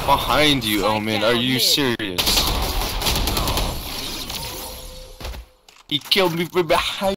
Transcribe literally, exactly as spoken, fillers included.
behind you, Omen. Are you serious? He killed me from behind.